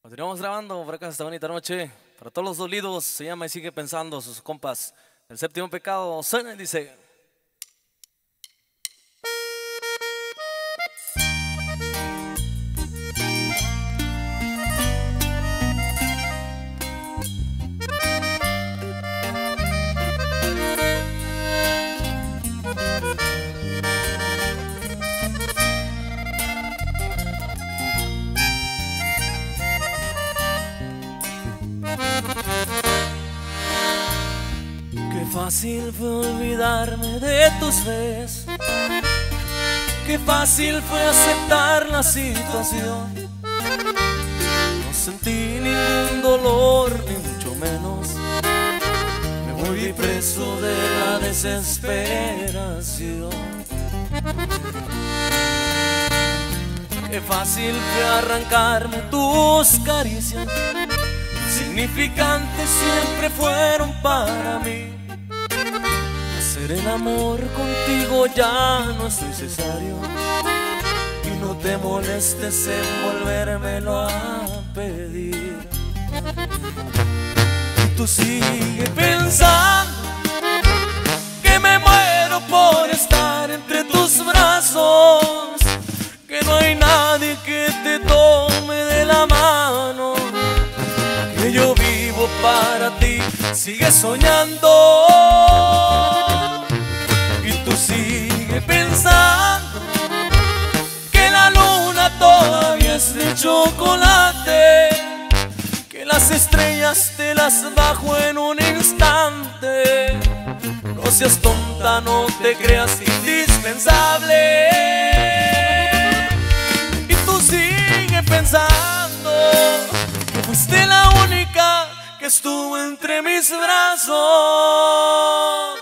Continuamos grabando por acá esta bonita noche. Para todos los dolidos, se llama Y Sigue Pensando, sus compas. El Séptimo Pecado, suena y dice: qué fácil fue olvidarme de tus besos, qué fácil fue aceptar la situación. No sentí ningún dolor, ni mucho menos. Me volví preso de la desesperación. Qué fácil fue arrancarme tus caricias, significantes siempre fueron para mí. Hacer el amor contigo ya no es necesario, y no te molestes en volvérmelo a pedir. Y tú sigues pensando que me muero por estar entre tus brazos, que no hay nadie que te tome de la mano, que yo vivo para ti. Sigues soñando y tú sigues pensando que la luna todavía es de chocolate, que las estrellas te las bajo en un instante. No seas tonta, no te creas indispensable. Y tú sigues pensando que fuiste la única que estuvo entre mis brazos.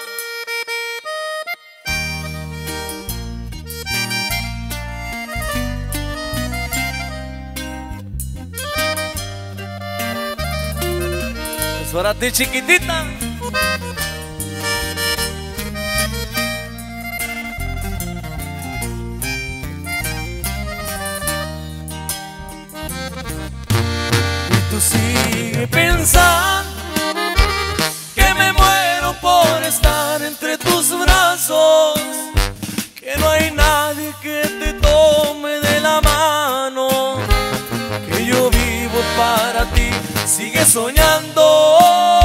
Es para ti, chiquitita. Tú sigues pensando que me muero por estar entre tus brazos, que no hay nadie que te tome de la mano, que yo vivo para ti. Sigues soñando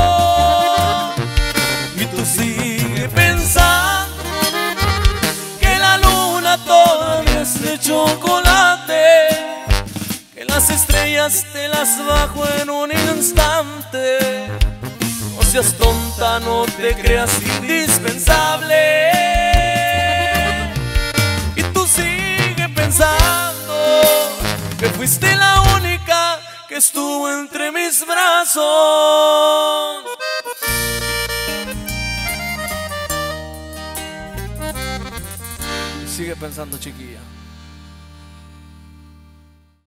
y tú sigues pensando que la luna todavía es de chocolate, que las estrellas te las bajo en un instante. No seas tonta, no te creas indispensable. Y tú sigues pensando que fuiste la única que estuvo entre mis brazos. Sigue pensando, chiquilla.